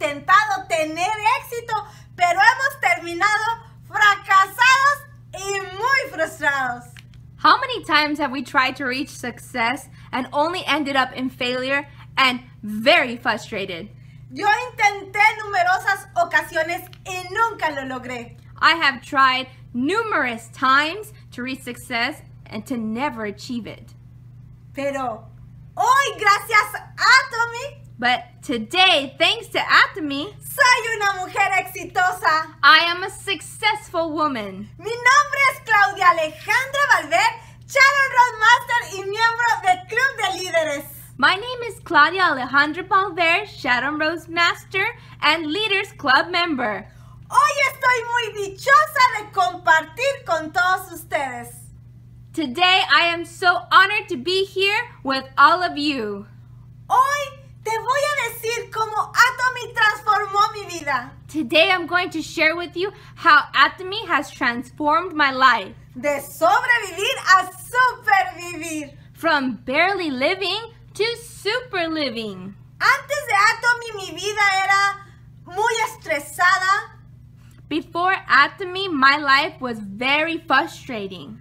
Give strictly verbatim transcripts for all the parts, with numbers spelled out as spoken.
intentado tener éxito, pero hemos terminado fracasados y muy frustrados. How many times have we tried to reach success and only ended up in failure and very frustrated? Yo intenté numerosas ocasiones y nunca lo logré. I have tried numerous times to reach success and to never achieve it. Pero hoy, gracias a Atomy, But today, thanks to Atomy, soy una mujer exitosa. I am a successful woman. Mi nombre es Claudia Alejandra Valver, Sharon Rose Master y miembro del Club de Líderes. My name is Claudia Alejandra Valver, Shadow Rose Master, and Leaders Club member. Hoy estoy muy dichosa de compartir con todos ustedes. Today, I am so honored to be here with all of you. Hoy te voy a decir cómo Atomy transformó mi vida. Today, I'm going to share with you how Atomy has transformed my life. De sobrevivir a supervivir. From barely living to super living. Antes de Atomy mi vida era muy estresada. Before Atomy, my life was very frustrating,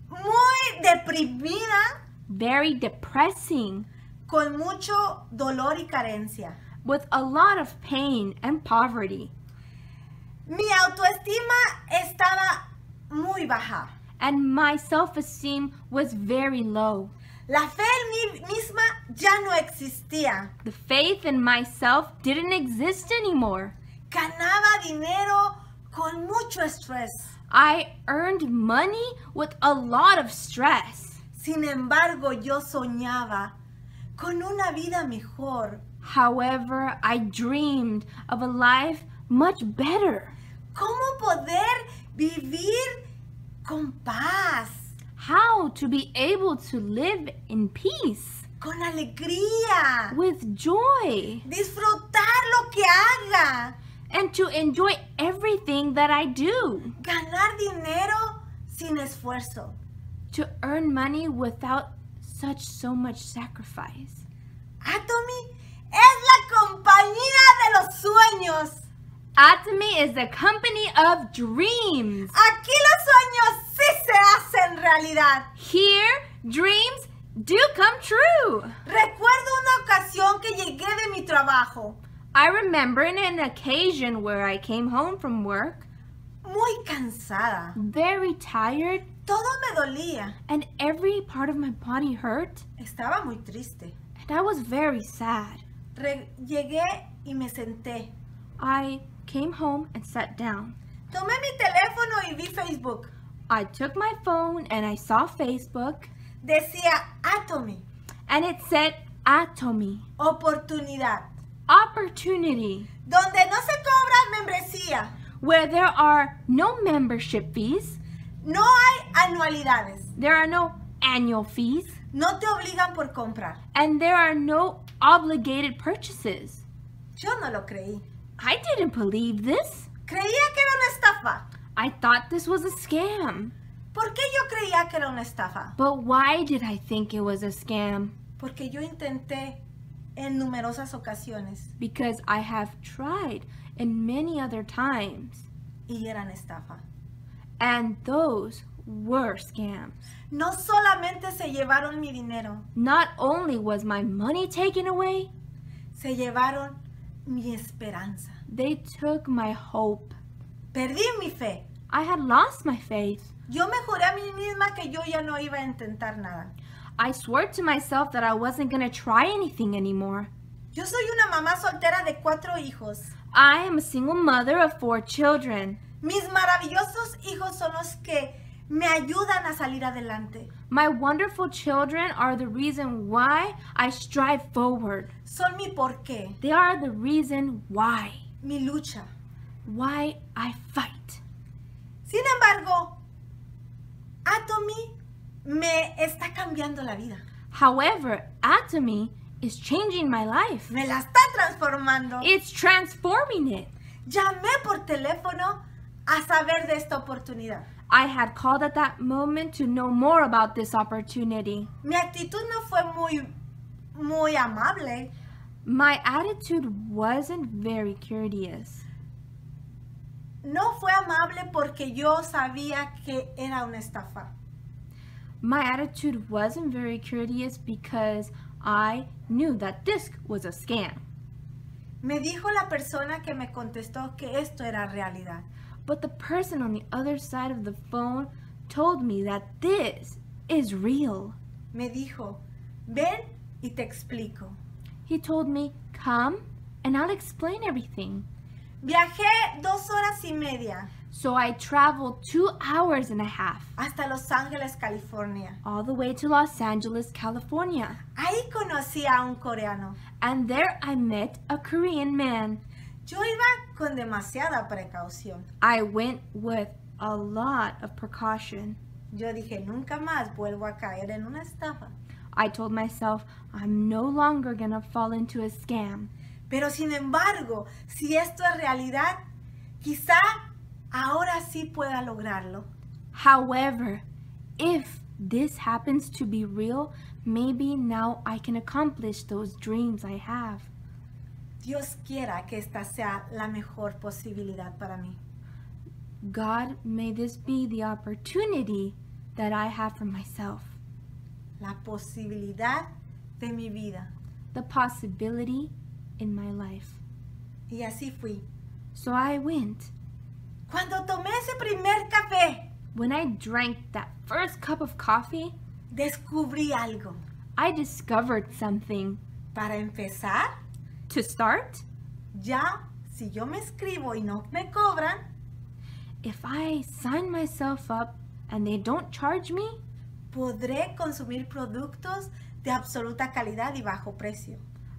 Muy deprimida, very depressing, con mucho dolor y carencia. with a lot of pain and poverty. Mi autoestima estaba muy baja. And my self-esteem was very low. La fe en mí misma ya no existía. The faith in myself didn't exist anymore. Ganaba dinero con mucho estrés. I earned money with a lot of stress. Sin embargo, yo soñaba con una vida mejor. However, I dreamed of a life much better. ¿Cómo poder vivir con paz, How to be able to live in peace, con alegría, with joy, disfrutar lo que haga, and to enjoy everything that I do, ganar dinero sin esfuerzo? to earn money without such so much sacrifice? Atomy es la compañía de los sueños. Atomy is the company of dreams. Aquí los sueños sí se hacen realidad. Here, dreams do come true. Recuerdo una ocasión que llegué de mi trabajo, I remember in an occasion where I came home from work, muy cansada. very tired, Todo me dolía. and every part of my body hurt, Estaba muy triste. and I was very sad. Re- llegué y me senté. I came home and sat down. Tomé mi teléfono y vi Facebook. I took my phone and I saw Facebook, Decía Atomy, and it said Atomy, oportunidad, opportunity, donde no se cobra membresía, where there are no membership fees, no hay anualidades, there are no annual fees, no te obligan por comprar. and there are no obligated purchases. Yo no lo creí. I didn't believe this. Creía que era una estafa. I thought this was a scam. ¿Por qué yo creía que era una estafa? But why did I think it was a scam? Porque yo intenté en numerosas ocasiones Because I have tried in many other times, y eran estafa. and those were scams. No solamente se llevaron mi dinero, Not only was my money taken away, se llevaron mi esperanza. they took my hope. Perdí mi fe. I had lost my faith. Yo me juré a mí misma que yo ya no iba a intentar nada. I swore to myself that I wasn't going to try anything anymore. Yo soy una mamá soltera de cuatro hijos. I am a single mother of four children. Mis maravillosos hijos son los que me ayudan a salir adelante. My wonderful children are the reason why I strive forward. Son mi porqué, They are the reason why. mi lucha. Why I fight. Sin embargo, Atomy me está cambiando la vida. However, Atomy is changing my life. Me la está transformando. It's transforming it. Llamé por teléfono a saber de esta oportunidad. I had called at that moment to know more about this opportunity. Mi actitud no fue muy, muy amable. My attitude wasn't very courteous. No fue amable porque yo sabía que era una estafa. My attitude wasn't very courteous because I knew that this was a scam. Me dijo la persona que me contestó que esto era realidad. But the person on the other side of the phone told me that this is real. Me dijo, ven y te explico. He told me, come and I'll explain everything. Viajé dos horas y media So I traveled two hours and a half hasta Los Ángeles, California. all the way to Los Angeles, California. Ahí conocí a un coreano. And there I met a Korean man. Yo iba con demasiada precaución. I went with a lot of precaution. Yo dije, nunca más vuelvo a caer en una estafa. I told myself, I'm no longer gonna fall into a scam. Pero sin embargo, si esto es realidad, quizá ahora sí pueda lograrlo. However, if this happens to be real, maybe now I can accomplish those dreams I have. Dios quiera que esta sea la mejor posibilidad para mí. God, may this be the opportunity that I have for myself. La posibilidad de mi vida. The possibility in my life. Y así fui. So I went. Cuando tomé ese primer café, When I drank that first cup of coffee, descubrí algo. I discovered something. Para empezar, To start, ya si yo me escribo y no me cobran, if I sign myself up and they don't charge me, podré consumir productos de absoluta calidad y bajo precio.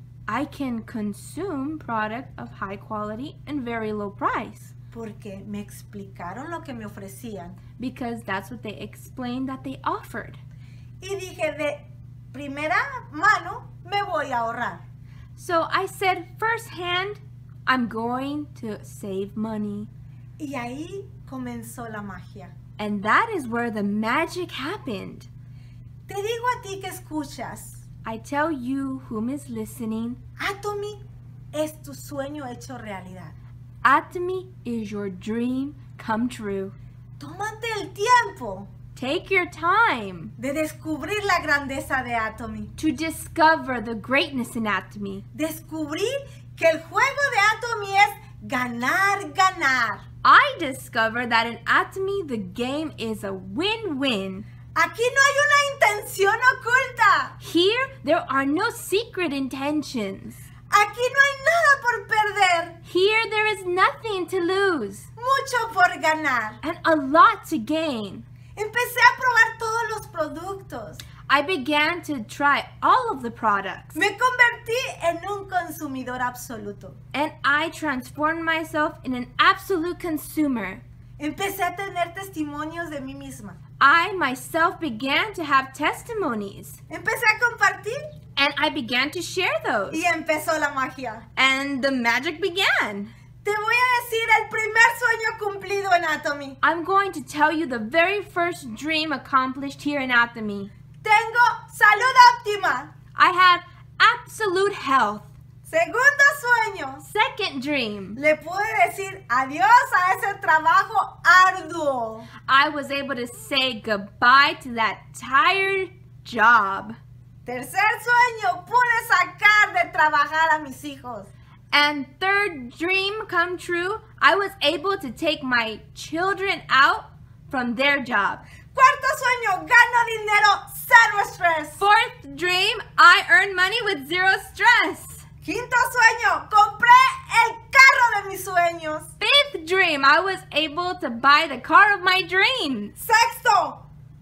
I can consume product of high quality and very low price. Porque me explicaron lo que me ofrecían. Because that's what they explained that they offered. Y dije, de primera mano, me voy a ahorrar. So I said firsthand, I'm going to save money. Y ahí comenzó la magia. And that is where the magic happened. Te digo a ti que escuchas, I tell you whom is listening, Atomy es tu sueño hecho realidad. Atomy is your dream come true. Tómate el tiempo Take your time de descubrir la grandeza de Atomy. to discover the greatness in Atomy. Descubrir que el juego de Atomy es ganar, ganar. I discovered that in Atomy the game is a win-win. Aquí no hay una intención oculta. Here there are no secret intentions. Aquí no hay nada por perder. Here there is nothing to lose Mucho por ganar. and a lot to gain. Empecé a probar todos los productos. I began to try all of the products Me convertí en un consumidor absoluto. and I transformed myself in an absolute consumer. Empecé a tener testimonios de mí misma. I myself began to have testimonies Empecé a compartir and I began to share those. y empezó la magia. And the magic began. Te voy a decir el primer sueño cumplido en Atomy. I'm going to tell you the very first dream accomplished here in Atomy. Tengo salud óptima. I have absolute health. Segundo sueño. Second dream, Le pude decir adiós a ese trabajo arduo. I was able to say goodbye to that tired job. Tercer sueño. Pude sacar de trabajar a mis hijos. And third dream come true, I was able to take my children out from their job. Cuarto sueño. Gano dinero. Cero estrés. Fourth dream, I earn money with zero stress. Quinto sueño. Compré el carro de mis sueños. Fifth dream, I was able to buy the car of my dreams. Sexto.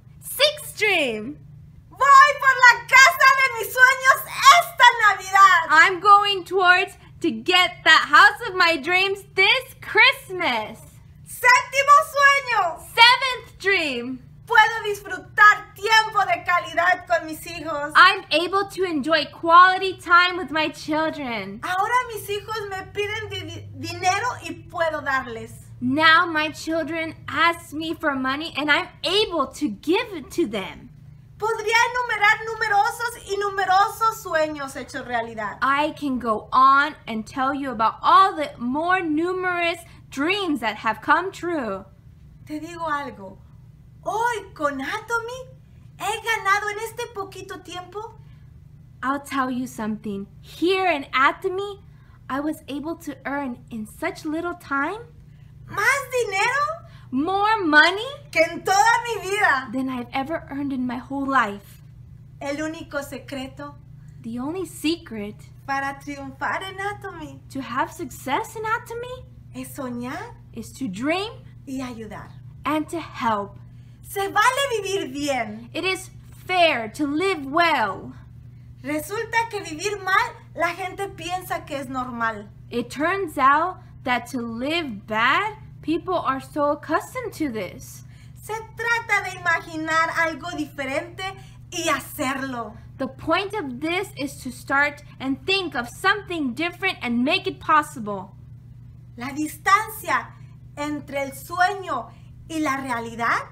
Sixth dream, Voy por la casa de mis sueños esta Navidad. I'm going towards to get that house of my dreams this Christmas. Séptimo sueño. Seventh dream, Puedo disfrutar tiempo de calidad con mis hijos. I'm able to enjoy quality time with my children. Ahora mis hijos me piden di- dinero y puedo darles. Now my children ask me for money and I'm able to give it to them. Podría enumerar numerosos y numerosos sueños hechos realidad. I can go on and tell you about all the more numerous dreams that have come true. Te digo algo. Hoy con Atomy he ganado en este poquito tiempo. I'll tell you something. Here in Atomy, I was able to earn in such little time Más dinero more money que en toda mi vida. than I've ever earned in my whole life. El único secreto The only secret para triunfar en Atomy to have success in Atomy es soñar is to dream y ayudar. and to help. Se vale vivir bien. It is fair to live well. Resulta que vivir mal, la gente piensa que es normal. It turns out that to live bad, people are so accustomed to this. Se trata de imaginar algo diferente y hacerlo. The point of this is to start and think of something different and make it possible. La distancia entre el sueño y la realidad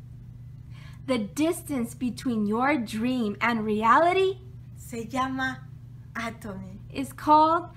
The distance between your dream and reality se llama Atomy. is called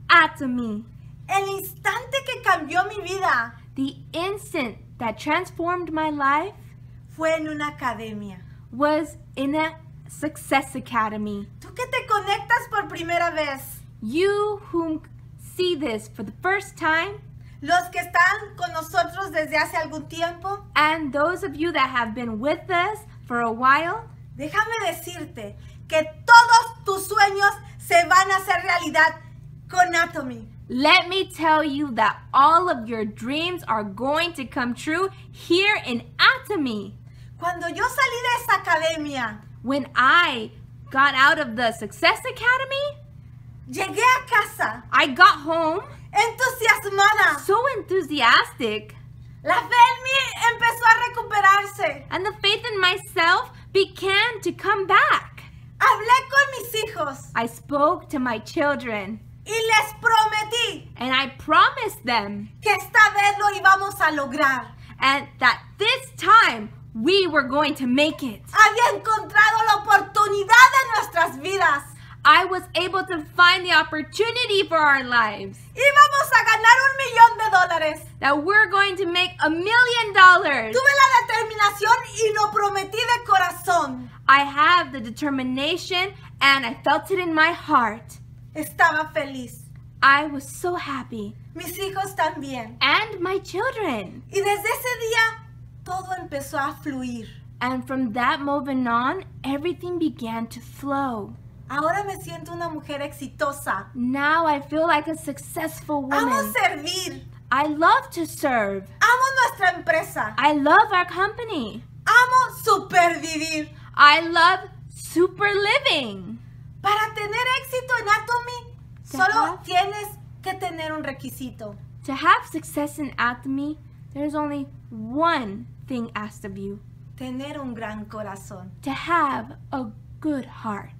atomy. El instante que cambió mi vida The instant that transformed my life fue en una academia. was in a success academy. Tú que te conectas por primera vez, You whom see this for the first time, los que están con nosotros desde hace algún tiempo, and those of you that have been with us for a while, déjame decirte que todos tus sueños se van a hacer realidad con Atomy. let me tell you that all of your dreams are going to come true here in Atomy. Cuando yo salí de esa academia, When I got out of the Success Academy, llegué a casa I got home entusiasmada. so enthusiastic, La fe en mí empezó a recuperarse. and the faith in myself began to come back. Hablé con mis hijos I spoke to my children, y les prometí and I promised them que esta vez lo íbamos a lograr. and that this time we were going to make it. Había encontrado la oportunidad de nuestras vidas. I was able to find the opportunity for our lives, Íbamos a ganar un millón de dólares. that we're going to make a million dollars. Tuve la determinación y lo prometí de corazón. I have the determination and I felt it in my heart. Estaba feliz. I was so happy. Mis hijos también. And my children. Y desde ese día todo empezó a fluir. And from that moment on, everything began to flow. Ahora me siento una mujer exitosa. Now I feel like a successful Amo woman. servir. I love to serve. Amo nuestra empresa. I love our company. Amo supervivir. I love super living. Para tener éxito en Atomy, To solo have- tienes que tener un requisito. To have success in Atomy, there's only one thing asked of you. Tener un gran corazón. To have a good heart.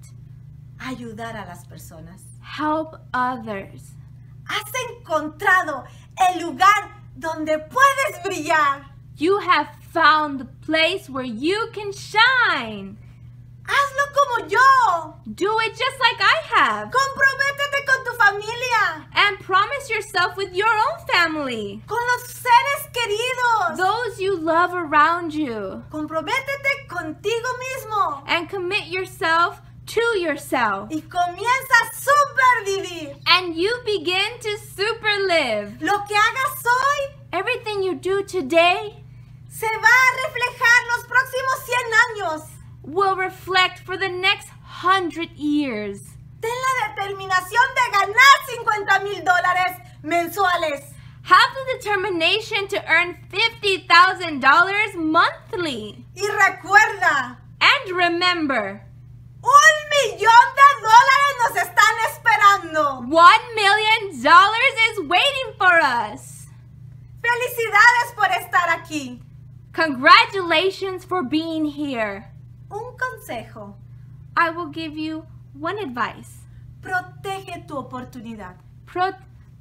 Ayudar a las personas. Help others. Has encontrado el lugar donde puedes brillar. You have found the place where you can shine. Hazlo como yo. Do it just like I have. Comprométete con tu familia. And promise yourself with your own family. Con los seres queridos. Those you love around you. Comprométete contigo mismo. And commit yourself to yourself. Y comienza a supervivir. And you begin to super live. Lo que hagas hoy Everything you do today se va a reflejar los próximos cien años. will reflect for the next hundred years. Ten la determinación de ganar cincuenta mil dólares mensuales. Have the determination to earn fifty thousand dollars monthly. Y recuerda, And remember, un millón de dólares nos están esperando. one million dollars is waiting for us. Felicidades por estar aquí. Congratulations for being here. Un consejo, I will give you one advice. protege tu oportunidad. Pro-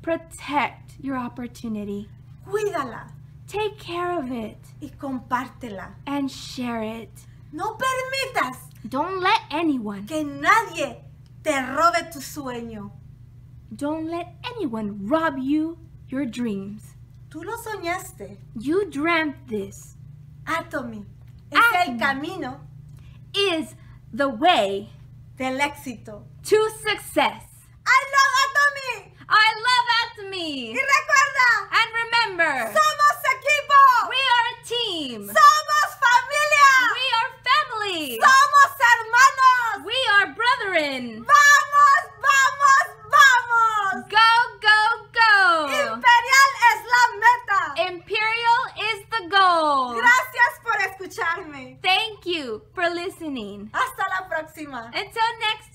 protect your opportunity. Cuídala Take care of it y compártela. and share it. No permitas Don't let anyone, que nadie te robe tu sueño. don't let anyone rob you your dreams. Tú lo soñaste. You dreamt this. Atomy es el Atomy. camino Is the way del éxito. to success. I love Atomy. I love Atomy. Y recuerda, And remember, somos equipo. we are a team. Somos familia. We are family. Somos hermanos. We are brethren. Vamos, vamos, vamos. Go, go, go. Imperial es la meta. Imperial is the goal. Gracias por escucharme. Thank you for listening. Hasta la próxima. Until next